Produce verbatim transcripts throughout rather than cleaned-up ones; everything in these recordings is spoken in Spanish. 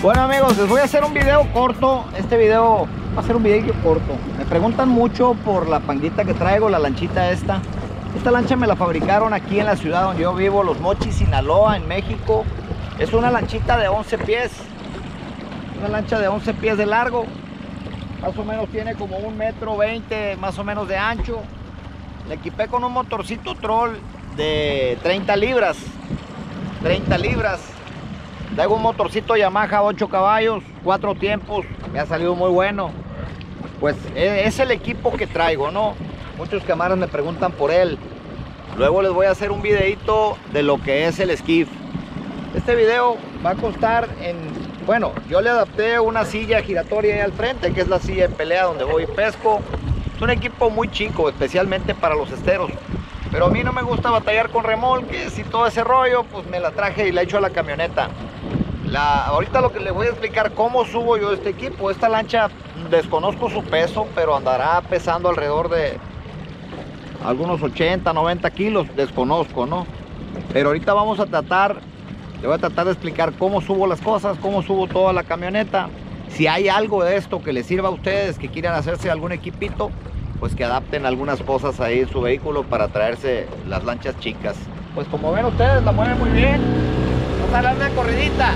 Bueno amigos, les voy a hacer un video corto. Este video va a ser un video corto. Me preguntan mucho por la panguita que traigo, la lanchita esta. Esta lancha me la fabricaron aquí en la ciudad donde yo vivo, Los Mochis, Sinaloa, en México. Es una lanchita de once pies. Una lancha de once pies de largo. Más o menos tiene como un metro veinte más o menos de ancho. La equipé con un motorcito troll de treinta libras. treinta libras. Traigo un motorcito Yamaha ocho caballos, cuatro tiempos, me ha salido muy bueno. Pues es el equipo que traigo, ¿no? Muchos camaradas me preguntan por él. Luego les voy a hacer un videito de lo que es el skiff. Este video va a costar en... Bueno, yo le adapté una silla giratoria ahí al frente, que es la silla de pelea donde voy y pesco. Es un equipo muy chico, especialmente para los esteros. Pero a mí no me gusta batallar con remolques y todo ese rollo, pues me la traje y la echo a la camioneta. La, ahorita lo que les voy a explicar cómo subo yo este equipo. Esta lancha desconozco su peso, pero andará pesando alrededor de algunos ochenta, noventa kilos, desconozco, ¿no? Pero ahorita vamos a tratar, le voy a tratar de explicar cómo subo las cosas, cómo subo toda la camioneta. Si hay algo de esto que les sirva a ustedes, que quieran hacerse algún equipito, pues que adapten algunas cosas ahí en su vehículo para traerse las lanchas chicas. Pues como ven ustedes, la mueven muy bien. Vamos a darle una corridita.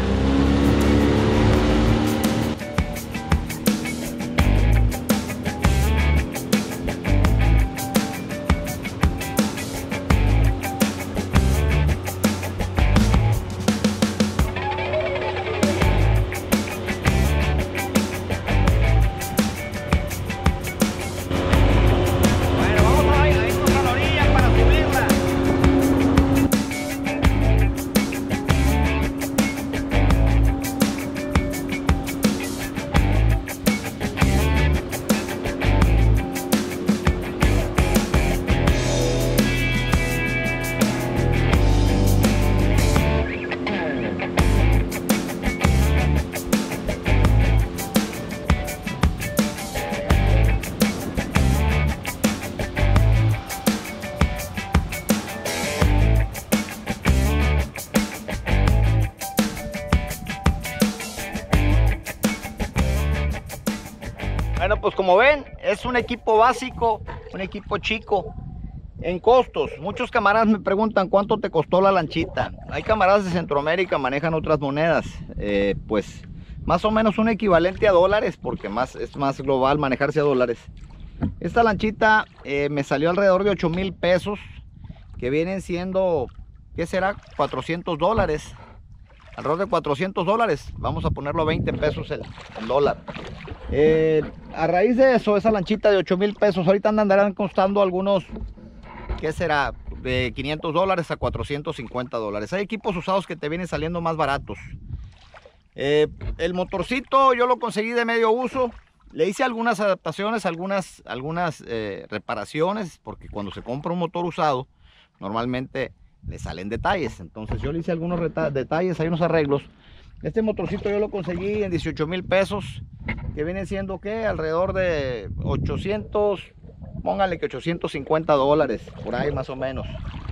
Bueno, pues como ven, es un equipo básico, un equipo chico. En costos, muchos camaradas me preguntan cuánto te costó la lanchita. Hay camaradas de Centroamérica, manejan otras monedas. Eh, pues más o menos un equivalente a dólares, porque más, es más global manejarse a dólares. Esta lanchita eh, me salió alrededor de ocho mil pesos, que vienen siendo, ¿qué será? cuatrocientos dólares. Alrededor de cuatrocientos dólares, vamos a ponerlo a veinte pesos el, el dólar. Eh, a raíz de eso, esa lanchita de ocho mil pesos, ahorita andarán costando algunos, ¿qué será? De quinientos dólares a cuatrocientos cincuenta dólares. Hay equipos usados que te vienen saliendo más baratos. Eh, el motorcito yo lo conseguí de medio uso. Le hice algunas adaptaciones, algunas, algunas eh, reparaciones, porque cuando se compra un motor usado, normalmente le salen detalles. Entonces yo le hice algunos detalles, hay unos arreglos. Este motorcito yo lo conseguí en dieciocho mil pesos, que viene siendo que alrededor de ochocientos, póngale que ochocientos cincuenta dólares, por ahí más o menos.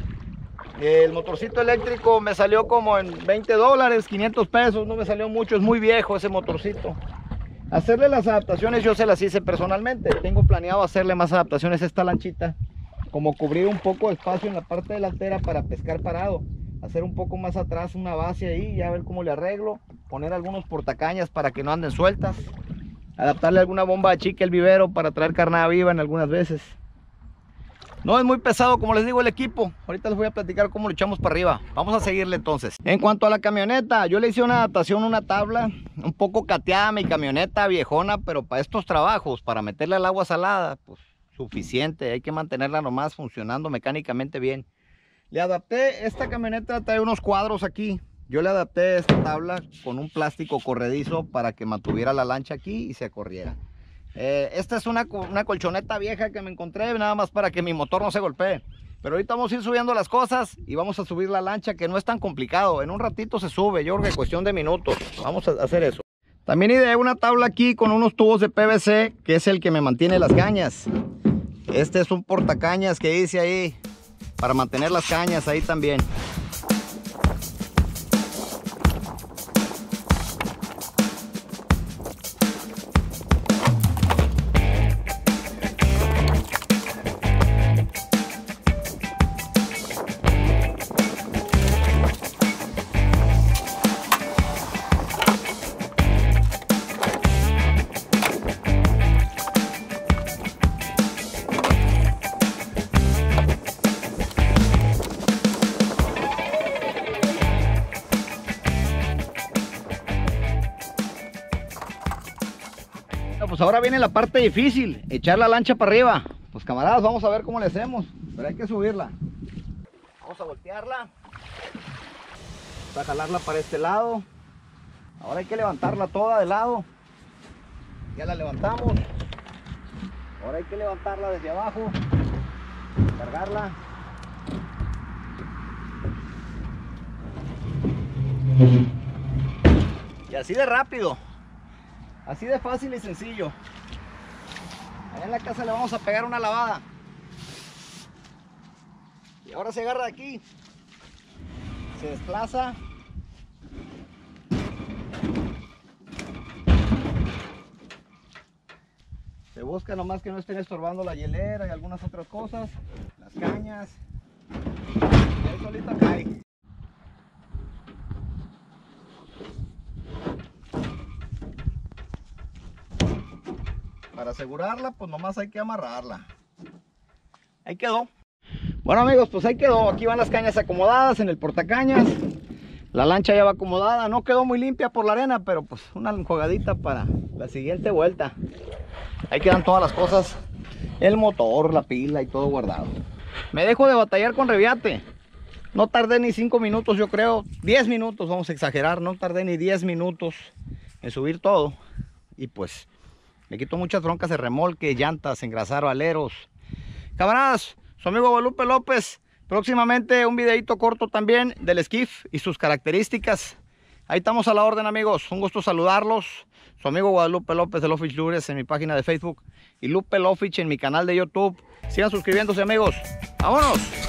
El motorcito eléctrico me salió como en veinte dólares, quinientos pesos, no me salió mucho, es muy viejo ese motorcito. Hacerle las adaptaciones yo se las hice personalmente. Tengo planeado hacerle más adaptaciones a esta lanchita, como cubrir un poco de espacio en la parte delantera para pescar parado, hacer un poco más atrás una base ahí y a ver cómo le arreglo, poner algunos portacañas para que no anden sueltas, adaptarle alguna bomba de chique al vivero para traer carnada viva en algunas veces. No es muy pesado, como les digo, el equipo. Ahorita les voy a platicar cómo lo echamos para arriba. Vamos a seguirle entonces. En cuanto a la camioneta, yo le hice una adaptación, una tabla un poco cateada a mi camioneta viejona, pero para estos trabajos, para meterle al agua salada, pues suficiente. Hay que mantenerla nomás funcionando mecánicamente bien. Le adapté, esta camioneta trae unos cuadros aquí. Yo le adapté esta tabla con un plástico corredizo para que mantuviera la lancha aquí y se corriera. Eh, esta es una, una colchoneta vieja que me encontré, nada más para que mi motor no se golpee. Pero ahorita vamos a ir subiendo las cosas y vamos a subir la lancha, que no es tan complicado. En un ratito se sube, yo creo que cuestión de minutos. Vamos a hacer eso. También ideé una tabla aquí con unos tubos de P V C, que es el que me mantiene las cañas. Este es un portacañas que hice ahí para mantener las cañas ahí también. Bueno, pues ahora viene la parte difícil, echar la lancha para arriba. Pues camaradas, vamos a ver cómo le hacemos, pero hay que subirla. Vamos a voltearla, vamos a jalarla para este lado. Ahora hay que levantarla toda de lado. Ya la levantamos. Ahora hay que levantarla desde abajo, cargarla. Y así de rápido, así de fácil y sencillo. Allá en la casa le vamos a pegar una lavada. Y ahora se agarra de aquí, se desplaza. Se busca nomás que no estén estorbando la hielera y algunas otras cosas, las cañas. Y ahí solito cae. Para asegurarla, pues nomás hay que amarrarla. Ahí quedó. Bueno amigos, pues ahí quedó. Aquí van las cañas acomodadas en el portacañas. La lancha ya va acomodada. No quedó muy limpia por la arena, pero pues una enjuagadita para la siguiente vuelta. Ahí quedan todas las cosas. El motor, la pila y todo guardado. Me dejo de batallar con Reviate. No tardé ni cinco minutos, yo creo. diez minutos, vamos a exagerar. No tardé ni diez minutos en subir todo. Y pues me quito muchas broncas de remolque, llantas, engrasar aleros. Camaradas, su amigo Guadalupe López. Próximamente un videito corto también del skiff y sus características. Ahí estamos a la orden amigos. Un gusto saludarlos. Su amigo Guadalupe López de Lofich Lures en mi página de Facebook. Y Lupe Lofich en mi canal de YouTube. Sigan suscribiéndose amigos. ¡Vámonos!